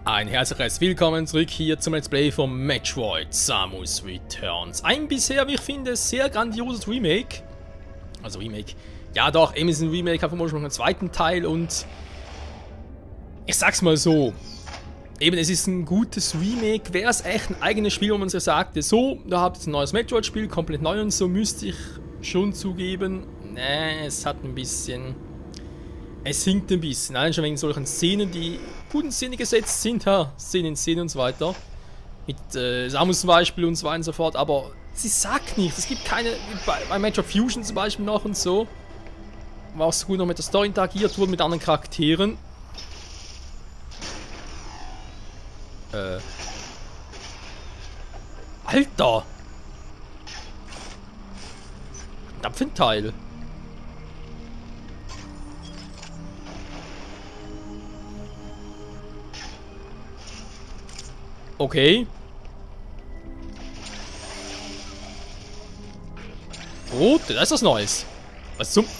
Ein herzliches Willkommen zurück hier zum Let's Play von Metroid Samus Returns. Ein bisher, wie ich finde, sehr grandioses Remake. Also Remake. Ja doch, eben ist ein Remake von dem zweiten Teil und ich sag's mal so. Eben, es ist ein gutes Remake. Wäre es echt ein eigenes Spiel, wo man sich sagte, so, da habt ihr ein neues Metroid-Spiel, komplett neu und so, müsste ich schon zugeben. Nee, es hat ein bisschen... Es hinkt ein bisschen, allein schon wegen solchen Szenen, die gut in Szene gesetzt sind, ha, Szene in Szene und so weiter. Mit Samus zum Beispiel und so weiter und so fort, aber sie sagt nichts. Es gibt keine, bei Metroid Fusion zum Beispiel noch und so, war auch so gut noch mit der Story interagiert wurde, mit anderen Charakteren. Alter! Dampfenteil. Okay. Oh, da ist was Neues. Was zum...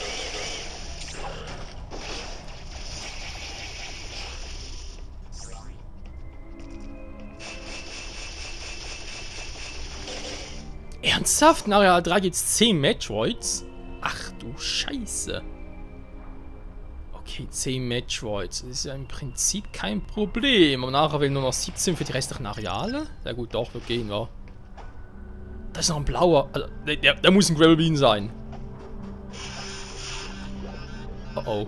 Ernsthaft? In Area 3 gibt's 10 Metroids? Ach du Scheiße. Okay, 10 Metroids. Das ist ja im Prinzip kein Problem. Aber nachher will nur noch 17 für die restlichen Areale. Ja gut, doch, wird gehen, ja. Da ist noch ein blauer. Also, der muss ein Gravel Bean sein. Oh oh.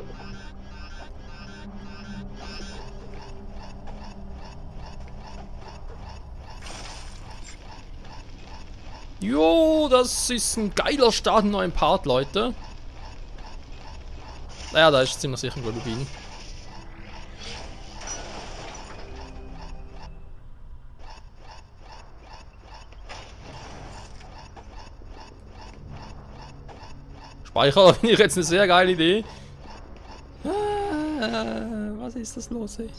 Jo, das ist ein geiler Start, einen neuen Part, Leute. Naja, da ist ziemlich sicher ein Gravel Bean. Speicher finde ich jetzt eine sehr geile Idee. Was ist das los, ey?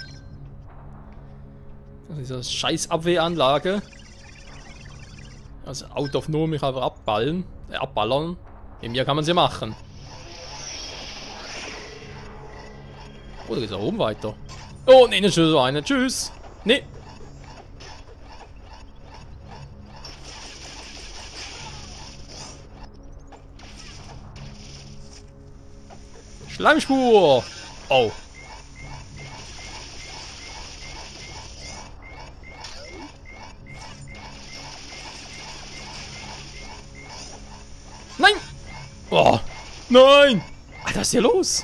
Das ist eine scheiß Abwehranlage. Also out of no mich einfach abballern. Bei mir kann man sie machen. Oh, da geht's da oben weiter. Oh, nee, nicht schon so eine. Tschüss. Nee. Schleimspur. Oh. Nein. Oh. Nein. Alter, was ist hier los?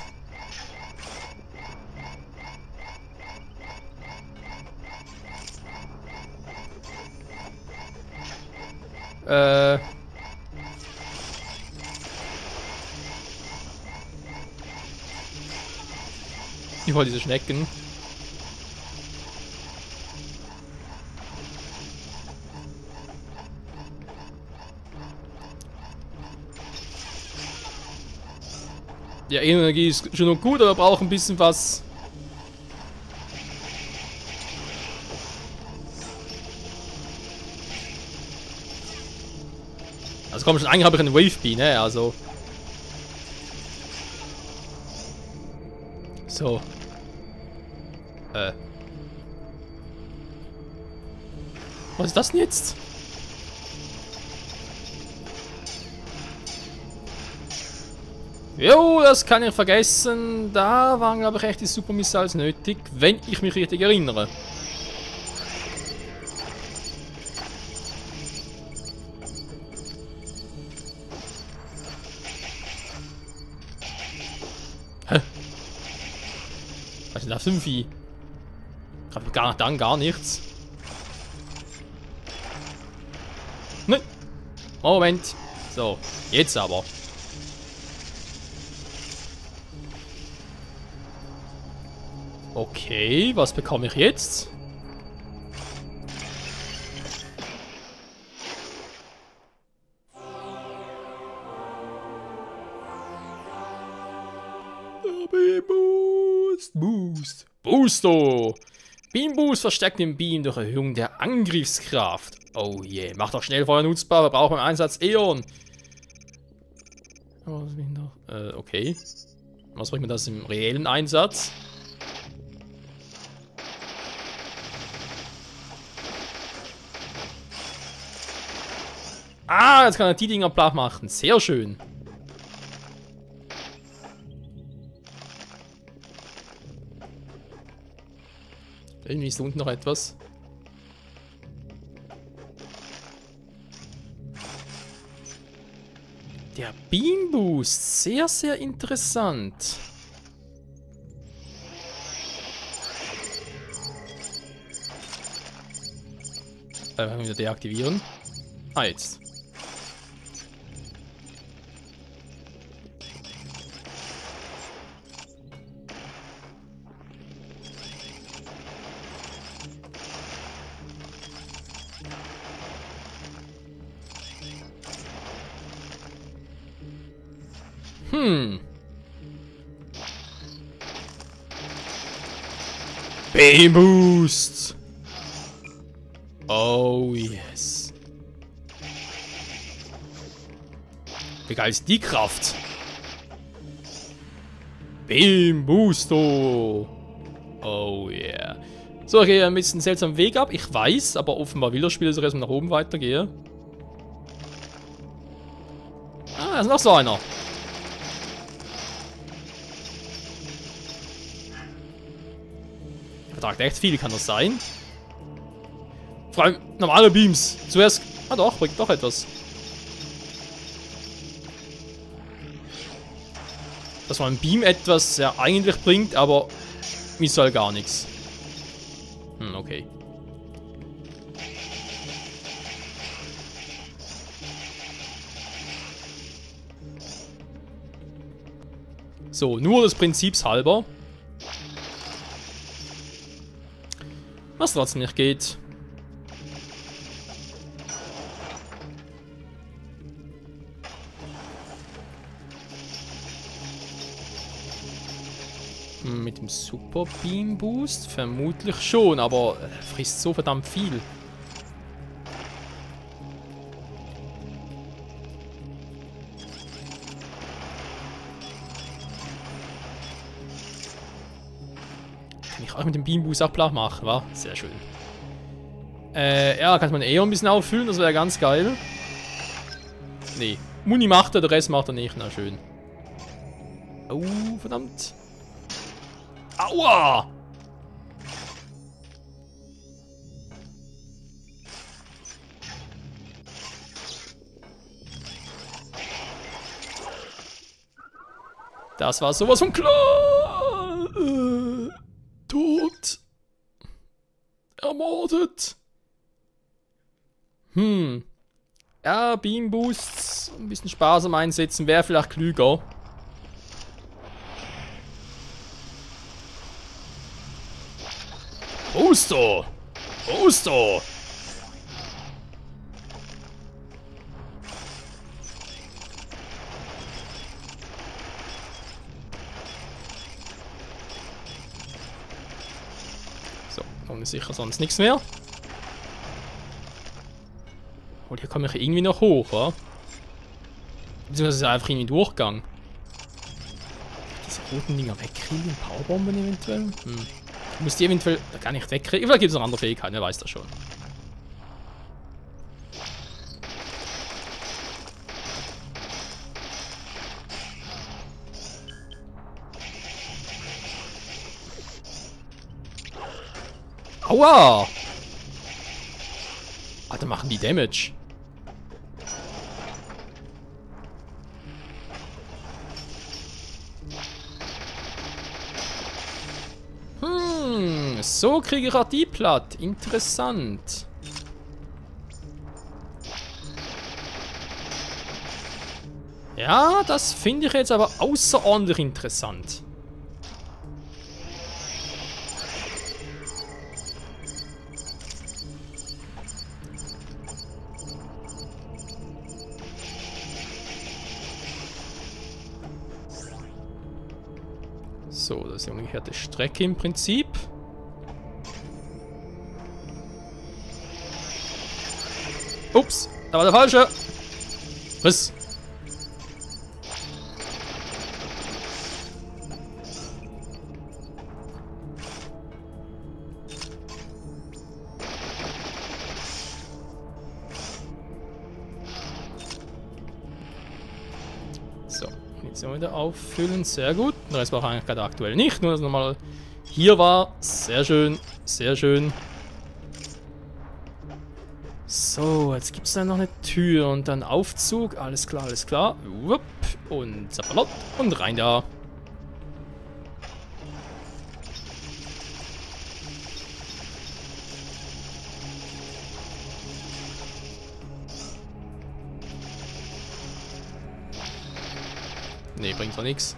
Ich wollte diese Schnecken. Die Energie ist schon noch gut, aber wir brauchen ein bisschen was. Also komm schon, eigentlich habe ich einen Wave Bean, ne? Also. So. Was ist das denn jetzt? Jo, das kann ich vergessen. Da waren, glaube ich, echt die Super Missiles nötig, wenn ich mich richtig erinnere. Hä? Was ist denn das für ein Vieh? Ich habe gar nichts. Nein. Moment. So, jetzt aber. Okay, was bekomme ich jetzt? Beam Boost. Boosto. Beam Boost verstärkt den Beam durch Erhöhung der Angriffskraft. Oh yeah. Macht auch Schnellfeuer nutzbar. Wir brauchen im Einsatz Eon. Okay. Was bringt mir das im reellen Einsatz? Ah, jetzt kann er die Dinger platt machen. Sehr schön. Irgendwie ist da unten noch etwas. Der Beam Boost. Sehr, sehr interessant. Wieder deaktivieren. Ah, jetzt. Beam Boost. Oh yes. Wie geil ist die Kraft? Beam Boosto. Oh yeah. So, ich gehe ein bisschen seltsamen Weg ab. Ich weiß, aber offenbar will das Spiel, dass ich erstmal nach oben weitergehe. Ah, da ist noch so einer. Vertragt echt viel, kann das sein? Vor allem normale Beams. Zuerst. Ah doch, bringt doch etwas. Dass man ein Beam etwas ja eigentlich bringt, aber Missile gar nichts. Okay. So, nur des Prinzips halber. Was trotzdem nicht geht. Mit dem Super Beam Boost? Vermutlich schon, aber frisst so verdammt viel. Kann ich auch mit dem Beam Boost auch platt machen, wa? Sehr schön. Ja, kann man eher ein bisschen auffüllen, das wäre ganz geil. Nee, Muni macht er, der Rest macht er nicht, na schön. Oh, verdammt. Aua! Das war sowas von klar! Tot. Ermordet. Ja, Beam Boosts. Ein bisschen sparsam einsetzen wäre vielleicht klüger. Booster! Booster! So, dann ist sicher sonst nichts mehr. Und hier komme ich irgendwie noch hoch, oder? Beziehungsweise einfach irgendwie Durchgang. Diese roten Dinger wegkriegen, Powerbomben eventuell? Ich muss die eventuell gar nicht wegkriegen. Vielleicht gibt es noch andere Fähigkeiten, wer weiß das schon. Aua! Alter, machen die Damage. So kriege ich auch die platt. Interessant. Ja, das finde ich jetzt aber außerordentlich interessant. So, das ist die umgekehrte Strecke im Prinzip. Ups, da war der falsche. Was? Munition wieder auffüllen. Sehr gut. Den Rest brauche ich eigentlich gerade aktuell nicht. Nur, dass es nochmal hier war. Sehr schön. Sehr schön. So, jetzt gibt es da noch eine Tür und dann Aufzug. Alles klar, alles klar. Wupp. Und zappalott. Und rein da. Nee, bringt doch nichts.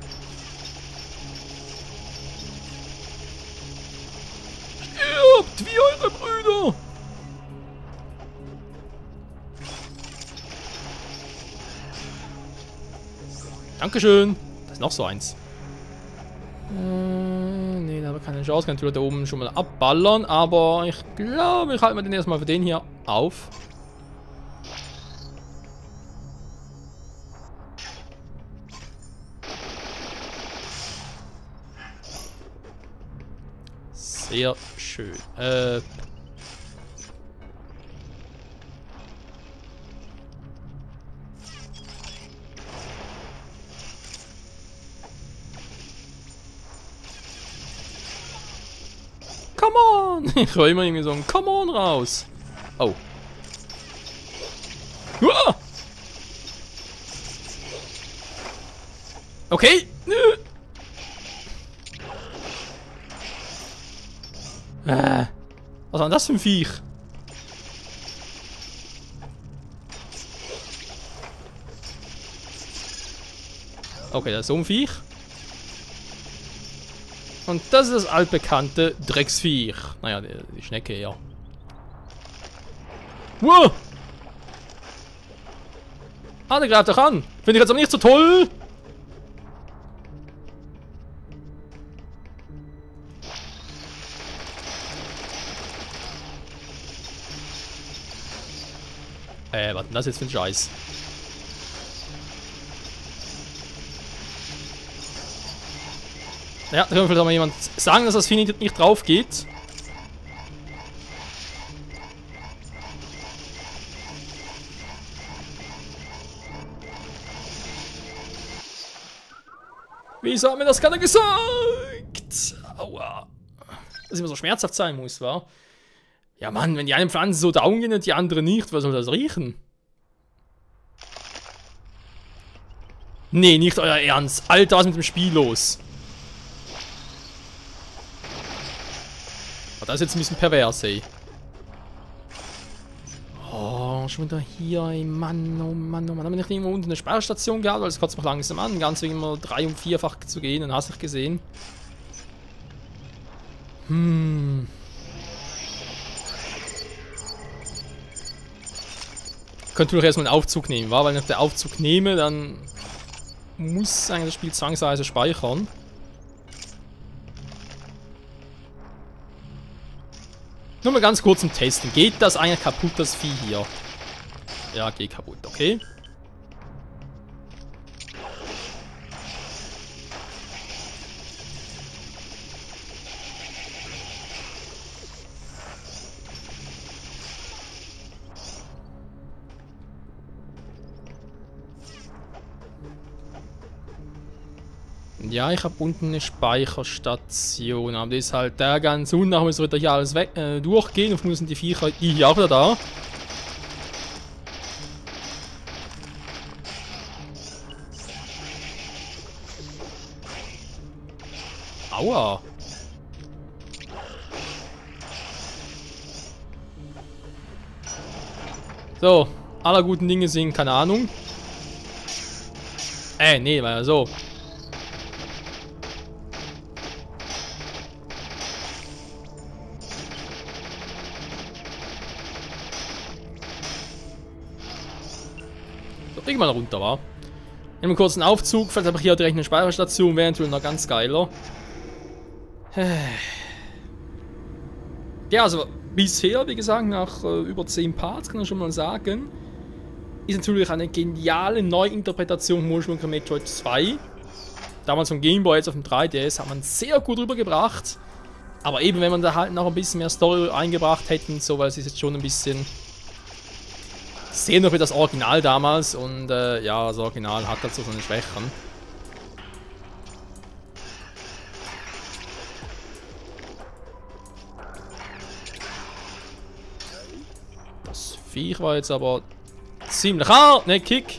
Stirbt wie eure Brüder! Dankeschön. Das ist noch so eins. Nee, da haben wir keine Chance. Kann natürlich da oben schon mal abballern. Aber ich glaube, ich halte mir den erstmal für den hier auf. Sehr schön. Come on! Ich höre immer irgendwie so ein Come on raus. Oh. Uah! Okay. Was war denn das für ein Viech? Okay, das ist so ein Viech. Und das ist das altbekannte Drecksviech. Naja, die Schnecke, ja. Wow! Ah, der greift doch an. Finde ich jetzt aber nicht so toll. Was ist das jetzt für ein Scheiß? Ja, da kann vielleicht auch mal jemand sagen, dass das Vieh nicht drauf geht. Wieso hat mir das keiner gesagt? Aua. Dass immer so schmerzhaft sein muss, wa? Ja, Mann, wenn die eine Pflanze so down geht und die andere nicht, was soll das riechen? Nee, nicht euer Ernst. Alter, was ist mit dem Spiel los? Oh, das ist jetzt ein bisschen pervers, ey. Oh, schon wieder hier, ey. Mann, oh Mann, oh Mann. Haben wir nicht irgendwo unten eine Sperrstation gehabt? Weil es kotzt mich langsam an, ganz wegen immer 3- und 4-fach zu gehen. Dann hast du gesehen. Könnte doch erstmal einen Aufzug nehmen, wa? Weil wenn ich den Aufzug nehme, dann muss eigentlich das Spiel zwangsweise speichern. Nur mal ganz kurz zum Testen. Geht das eigentlich kaputt, das Vieh hier? Ja, geht kaputt, okay. Ja, ich habe unten eine Speicherstation, aber das ist halt der ganz unten, nachher müssen wir hier alles weg, durchgehen und müssen die Viecher hier auch wieder da. Aua. So, aller guten Dinge sind, keine Ahnung. Nee, war ja so. Bring mal runter, wa? Nehmen wir kurz einen Aufzug, vielleicht habe ich hier direkt eine Speicherstation, wäre natürlich noch ganz geiler. Ja, also bisher, wie gesagt, nach über 10 Parts, kann ich schon mal sagen, ist natürlich eine geniale Neuinterpretation von Ursprünglich Metroid 2. Damals vom Game Boy, jetzt auf dem 3DS, hat man sehr gut rübergebracht. Aber eben, wenn man da halt noch ein bisschen mehr Story eingebracht hätte, so, weil es ist jetzt schon ein bisschen sehe noch wie das Original damals und ja, das Original hat dazu so seine Schwächen. Das Viech war jetzt aber ziemlich hart, ne Kick.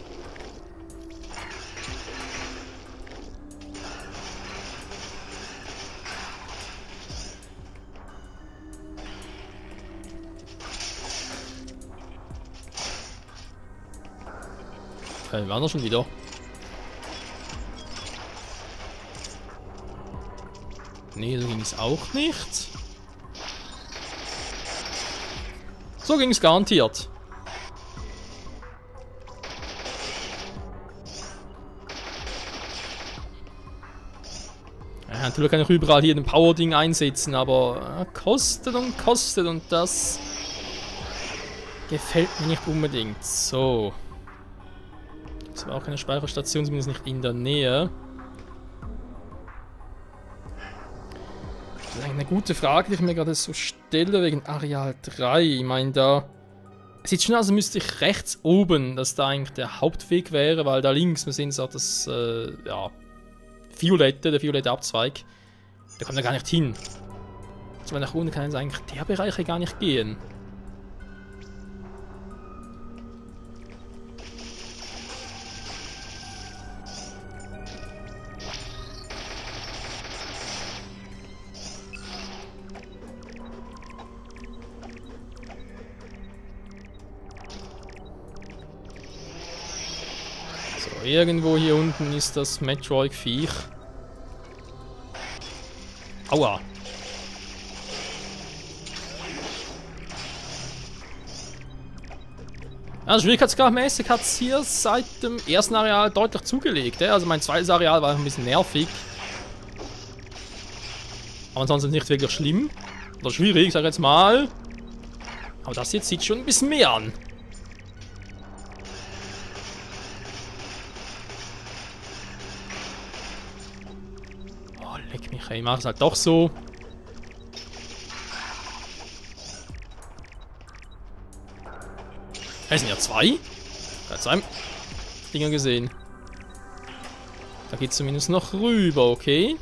Waren wir schon wieder? Nee, so ging es auch nicht. So ging es garantiert. Ja, natürlich kann ich überall hier ein Power-Ding einsetzen, aber kostet und das gefällt mir nicht unbedingt. So. Das war auch keine Speicherstation, zumindest nicht in der Nähe. Das ist eigentlich eine gute Frage, die ich mir gerade so stelle, wegen Areal 3. Ich meine, da... Es sieht schon aus, als müsste ich rechts oben, dass da eigentlich der Hauptweg wäre, weil da links, wir sehen es auch das, ja, der violette Abzweig. Da kommt er gar nicht hin. Also nach unten kann jetzt eigentlich der Bereich hier gar nicht gehen. Irgendwo hier unten ist das Metroid-Viech. Aua. Also schwierigkeitsgradmäßig hat es hier seit dem ersten Areal deutlich zugelegt. Ja? Also mein zweites Areal war ein bisschen nervig. Aber ansonsten nicht wirklich schlimm. Oder schwierig, sag ich jetzt mal. Aber das jetzt sieht schon ein bisschen mehr an. Leck mich, ich mach es halt doch so. Es sind ja zwei. Ich habe zwei Dinger gesehen. Da geht es zumindest noch rüber, okay.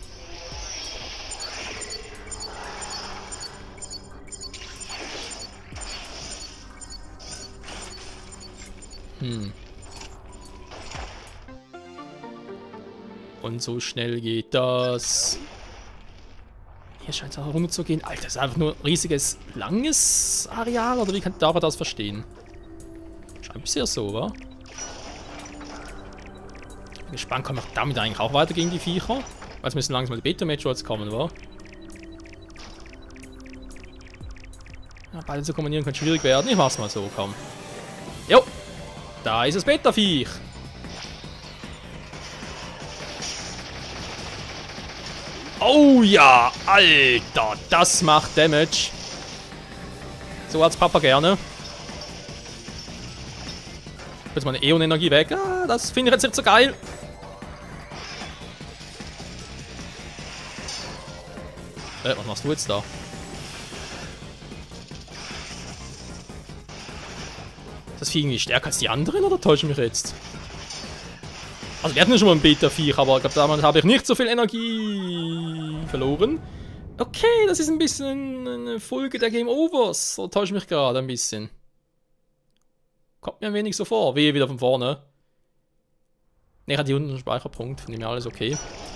Und so schnell geht das. Hier scheint es auch runterzugehen. Alter, das ist einfach nur ein riesiges, langes Areal? Oder wie darf er das verstehen? Scheint bisher so, wa? Bin gespannt, kann man damit eigentlich auch weiter gegen die Viecher? Weil es müssen langsam die Beta-Metroids kommen, wa? Ja, beide zu kombinieren kann schwierig werden. Ich mach's mal so, komm. Jo! Da ist das Beta-Viech! Oh ja, Alter, das macht Damage. So als Papa gerne. Jetzt meine Äon-Energie weg. Ah, das finde ich jetzt nicht so geil. Was machst du jetzt da? Ist das Vieh irgendwie stärker als die anderen oder täusche ich mich jetzt? Also wir hatten ja schon mal ein Beta-Viech, aber ich glaube, damals habe ich nicht so viel Energie verloren. Okay, das ist ein bisschen eine Folge der Game Overs. So täusche ich mich gerade ein bisschen. Kommt mir ein wenig so vor. Wehe, wieder von vorne. Ne, ich hatte hier unten einen Speicherpunkt. Von dem her alles okay.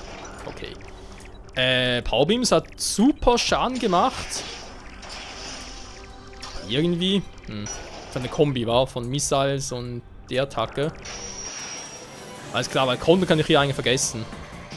Okay. Powerbeams hat super Schaden gemacht. Irgendwie. Das eine Kombi war von Missiles und der Attacke. Alles klar, weil Konter kann ich hier eigentlich vergessen.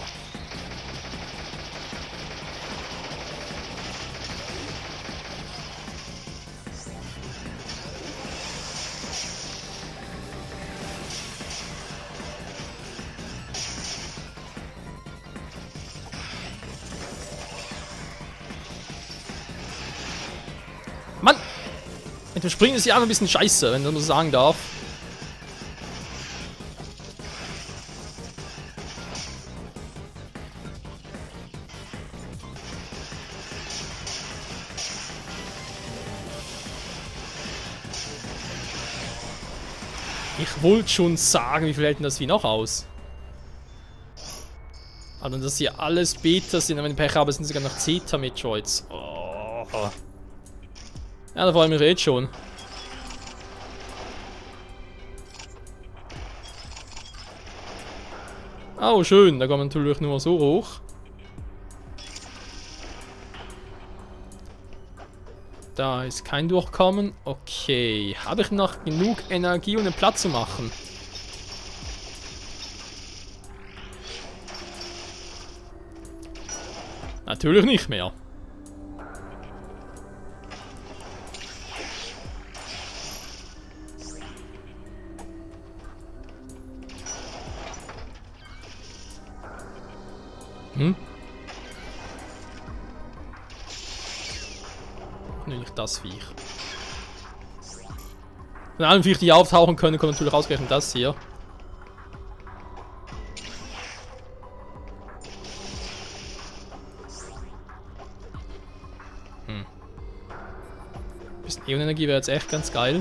Mann! Mit dem Springen ist ja einfach ein bisschen scheiße, wenn man so sagen darf. Ich wollte schon sagen, wie viel hält denn das wie noch aus? Also, dass hier alles Beta sind, wenn ich Pech habe, sind sogar noch Zeta-Metroids. Oh. Ja, da freue ich mich jetzt schon. Oh, schön, da kommt man natürlich nur so hoch. Da ist kein Durchkommen. Okay, habe ich noch genug Energie, um den Platz zu machen? Natürlich nicht mehr. Nicht das Viech. Von allen Viech, die auftauchen können, kommt natürlich ausgerechnet das hier. Bisschen Ionenergie wäre jetzt echt ganz geil.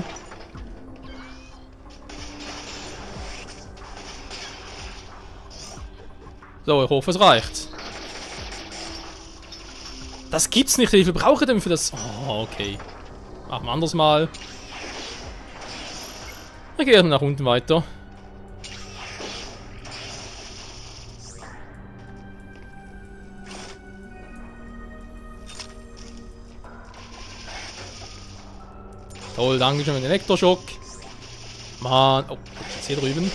So, ich hoffe, es reicht. Das gibt's nicht. Wie viel brauche ich denn für das? Oh, okay. Machen wir anders mal. Dann gehe ich nach unten weiter. Toll, danke schön für den Elektroschock. Mann. Oh, jetzt hier drüben.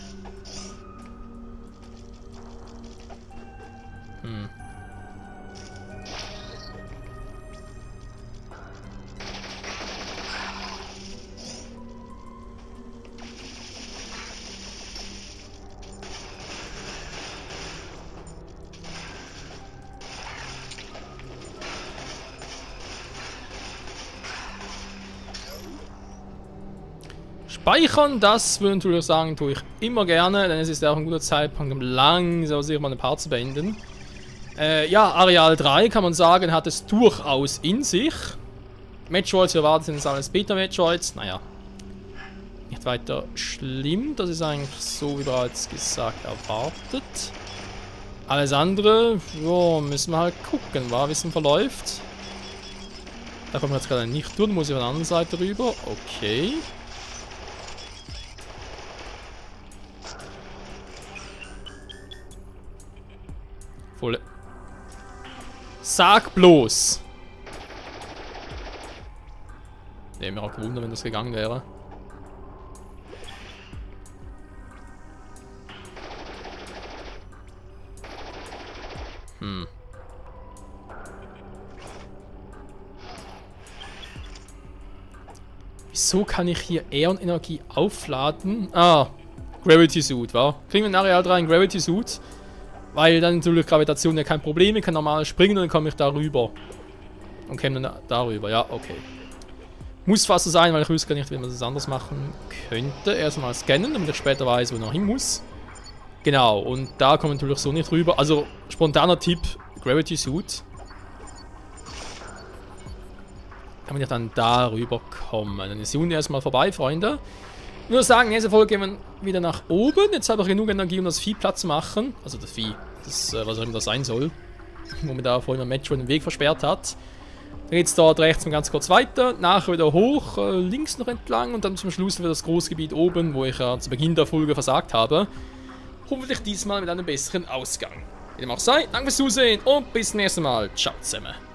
Speichern, das würde ich natürlich sagen, tue ich immer gerne, denn es ist ja auch ein guter Zeitpunkt, um langsam sicher mal eine Part zu beenden. Ja, Areal 3 kann man sagen, hat es durchaus in sich. Metroids, wir erwarten, sind es alles Beta-Metroids. Naja, nicht weiter schlimm. Das ist eigentlich so, wie bereits gesagt, erwartet. Alles andere, ja, müssen wir halt gucken, wie es verläuft. Da kommen wir jetzt gerade nicht durch, muss ich von der anderen Seite rüber. Okay. Volle. Sag bloß! Ne, mir auch gewundert, wenn das gegangen wäre. Wieso kann ich hier Äon-Energie aufladen? Ah, Gravity Suit, wa? Kriegen wir in Areal 3 einen Gravity Suit? Weil dann natürlich Gravitation ja kein Problem, ich kann normal springen und dann komme ich da rüber. Und käme dann darüber, ja, okay. Muss fast so sein, weil ich wüsste gar nicht, wie man das anders machen könnte. Erstmal scannen, damit ich später weiß, wo ich noch hin muss. Genau, und da kommt natürlich so nicht rüber. Also, spontaner Tipp, Gravity Suit. Kann man dann darüber kommen. Dann ist die Runde erstmal vorbei, Freunde. Ich würde sagen, in dieser Folge gehen wir wieder nach oben. Jetzt habe ich genug Energie, um das Vieh platt zu machen. Also das Vieh, das, was auch immer das sein soll. Wo mir da vorhin ein Metro den Weg versperrt hat. Dann geht es dort rechts mal ganz kurz weiter. Nachher wieder hoch, links noch entlang. Und dann zum Schluss wieder das Großgebiet oben, wo ich zu Beginn der Folge versagt habe. Hoffentlich diesmal mit einem besseren Ausgang. Wie dem auch sei, danke fürs Zusehen und bis zum nächsten Mal. Ciao zusammen.